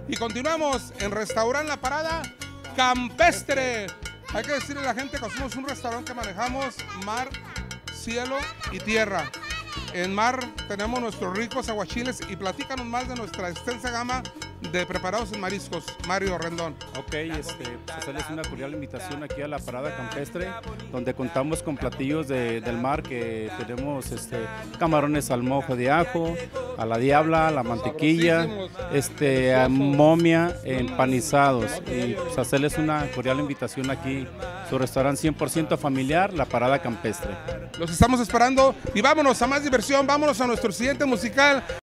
Y continuamos en Restaurante La Parada Campestre. Hay que decirle a la gente que somos un restaurante que manejamos mar, cielo y tierra. En mar tenemos nuestros ricos aguachiles y platícanos más de nuestra extensa gama de preparados en mariscos, Mario Rendón. Ok, hacerles una cordial invitación aquí a La Parada Campestre, donde contamos con platillos del mar, que tenemos camarones al mojo de ajo, a la diabla, la mantequilla, momia, empanizados, y pues hacerles una cordial invitación aquí, su restaurante 100% familiar, La Parada Campestre. Los estamos esperando y vámonos a más diversión, vámonos a nuestro siguiente musical.